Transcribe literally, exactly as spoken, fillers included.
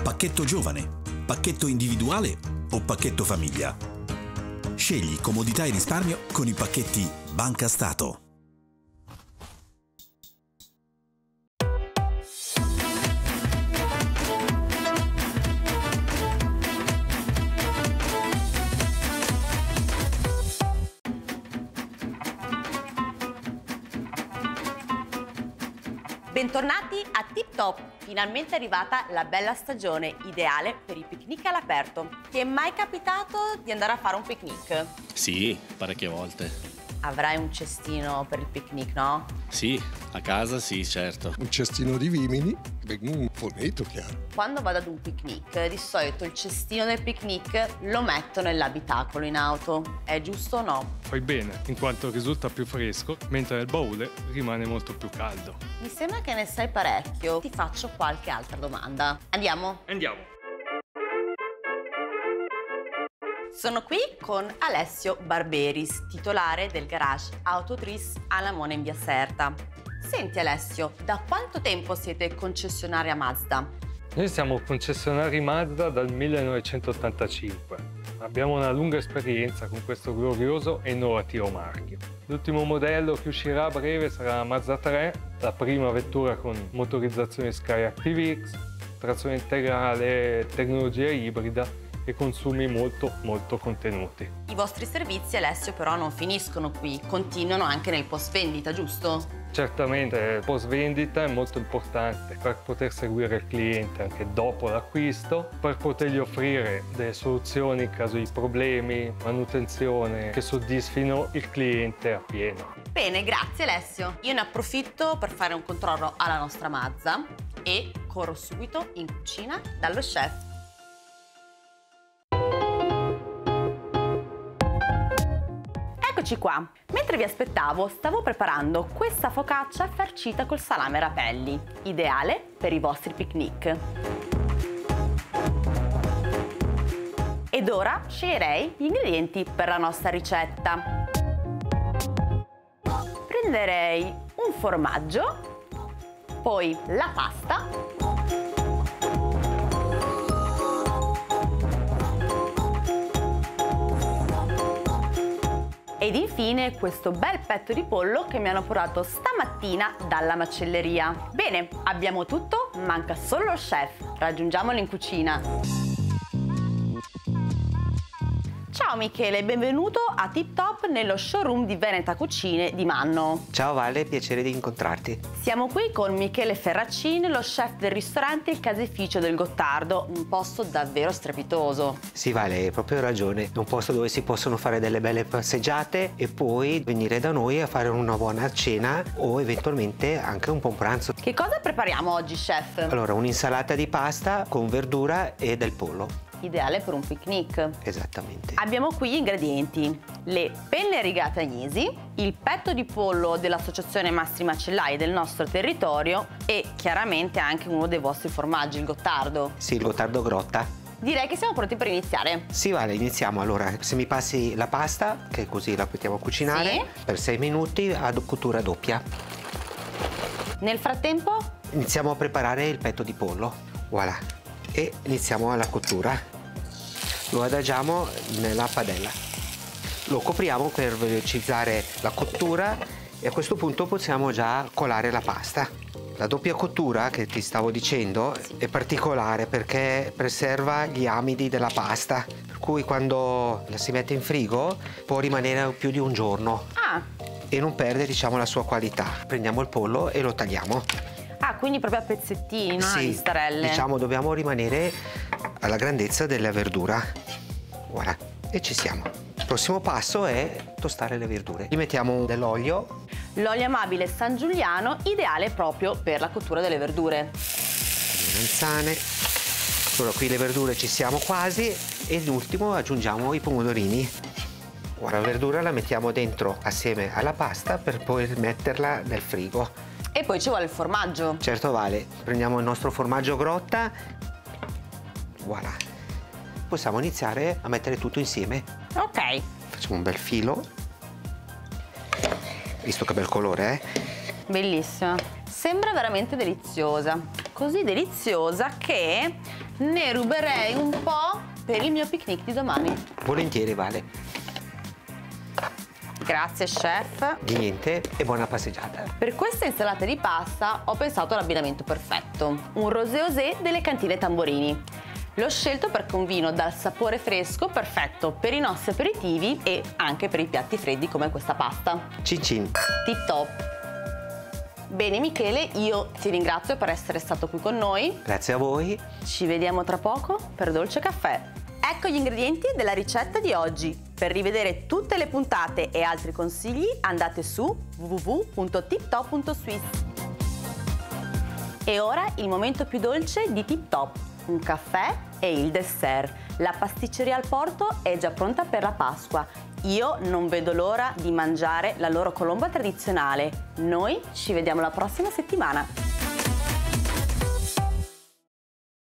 Pacchetto giovane, pacchetto individuale o pacchetto famiglia? Scegli comodità e risparmio con i pacchetti Banca Stato. Bentornati a Tip Top! Finalmente è arrivata la bella stagione, ideale per i picnic all'aperto. Ti è mai capitato di andare a fare un picnic? Sì, parecchie volte. Avrai un cestino per il picnic, no? Sì, a casa sì, certo. Un cestino di vimini, un fornetto, chiaro. Quando vado ad un picnic, di solito il cestino del picnic lo metto nell'abitacolo in auto. È giusto o no? Fai bene, in quanto risulta più fresco, mentre nel baule rimane molto più caldo. Mi sembra che ne sai parecchio. Ti faccio qualche altra domanda. Andiamo? Andiamo! Sono qui con Alessio Barberis, titolare del garage Autotris a Lamone in via Serta. Senti Alessio, da quanto tempo siete concessionaria Mazda? Noi siamo concessionari Mazda dal millenovecentottantacinque. Abbiamo una lunga esperienza con questo glorioso e innovativo marchio. L'ultimo modello che uscirà a breve sarà la Mazda tre, la prima vettura con motorizzazione Skyactiv-X, trazione integrale, tecnologia ibrida e consumi molto molto contenuti. I vostri servizi, Alessio, però non finiscono qui, continuano anche nel post vendita, giusto? Certamente il post vendita è molto importante per poter seguire il cliente anche dopo l'acquisto, per potergli offrire delle soluzioni in caso di problemi, manutenzione, che soddisfino il cliente appieno. Bene, grazie Alessio. Io ne approfitto per fare un controllo alla nostra Mazda e corro subito in cucina dallo chef. Eccoci qua. Mentre vi aspettavo, stavo preparando questa focaccia farcita col salame rapelli, ideale per i vostri picnic. Ed ora sceglierei gli ingredienti per la nostra ricetta. Prenderei un formaggio, poi la pasta, ed infine questo bel petto di pollo che mi hanno portato stamattina dalla macelleria. Bene, abbiamo tutto, manca solo lo chef. Raggiungiamolo in cucina. Ciao Michele, benvenuto a Tip Top nello showroom di Veneta Cucine di Manno. Ciao Vale, piacere di incontrarti. Siamo qui con Michele Ferracini, lo chef del ristorante Il Caseificio del Gottardo, un posto davvero strepitoso. Sì Vale, hai proprio ragione, è un posto dove si possono fare delle belle passeggiate e poi venire da noi a fare una buona cena o eventualmente anche un buon pranzo. Che cosa prepariamo oggi, chef? Allora, un'insalata di pasta con verdura e del pollo. Ideale per un picnic. Esattamente. Abbiamo qui gli ingredienti: le penne rigate agnesi, il petto di pollo dell'associazione Mastri Macellai del nostro territorio e chiaramente anche uno dei vostri formaggi, il Gottardo. Sì, il Gottardo Grotta. Direi che siamo pronti per iniziare. Sì Vale, iniziamo. Allora, se mi passi la pasta, che così la mettiamo a cucinare, sì, per sei minuti a cottura doppia. Nel frattempo? Iniziamo a preparare il petto di pollo. Voilà. E iniziamo la cottura. Lo adagiamo nella padella, lo copriamo per velocizzare la cottura e a questo punto possiamo già colare la pasta. La doppia cottura che ti stavo dicendo è particolare perché preserva gli amidi della pasta, per cui quando la si mette in frigo può rimanere più di un giorno ah. e non perde, diciamo, la sua qualità. Prendiamo il pollo e lo tagliamo. Ah, quindi proprio a pezzettini, non sì, a listarelle. Diciamo, dobbiamo rimanere alla grandezza della verdura. Voilà, e ci siamo. Il prossimo passo è tostare le verdure. Gli mettiamo dell'olio. L'olio amabile San Giuliano, ideale proprio per la cottura delle verdure. Le melanzane. Allora, qui le verdure ci siamo quasi. E l'ultimo aggiungiamo i pomodorini. Ora la verdura la mettiamo dentro assieme alla pasta per poi metterla nel frigo. E poi ci vuole il formaggio. Certo Vale, prendiamo il nostro formaggio Grotta. Voilà. Possiamo iniziare a mettere tutto insieme. Ok. Facciamo un bel filo. Visto che bel colore, eh? Bellissima. Sembra veramente deliziosa. così deliziosa che ne ruberei un po' per il mio picnic di domani. Volentieri, Vale. Grazie chef. Di niente e buona passeggiata. Per questa insalata di pasta ho pensato all'abbinamento perfetto, un rosé-osé delle cantine Tamborini. L'ho scelto perché è un vino dal sapore fresco perfetto per i nostri aperitivi e anche per i piatti freddi come questa pasta. Cin cin. Tip top. Bene Michele, io ti ringrazio per essere stato qui con noi. Grazie a voi. Ci vediamo tra poco per Dolce Caffè. Ecco gli ingredienti della ricetta di oggi. Per rivedere tutte le puntate e altri consigli andate su w w w punto tip top punto swiss. E ora il momento più dolce di Tip Top. Un caffè e il dessert. La pasticceria al Porto è già pronta per la Pasqua. Io non vedo l'ora di mangiare la loro colomba tradizionale. Noi ci vediamo la prossima settimana.